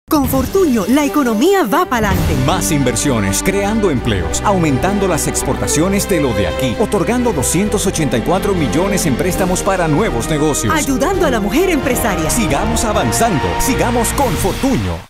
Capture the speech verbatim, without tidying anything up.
Con Fortuño, la economía va para adelante. Más inversiones, creando empleos, aumentando las exportaciones de lo de aquí, otorgando doscientos ochenta y cuatro millones en préstamos para nuevos negocios. Ayudando a la mujer empresaria. Sigamos avanzando, sigamos con Fortuño.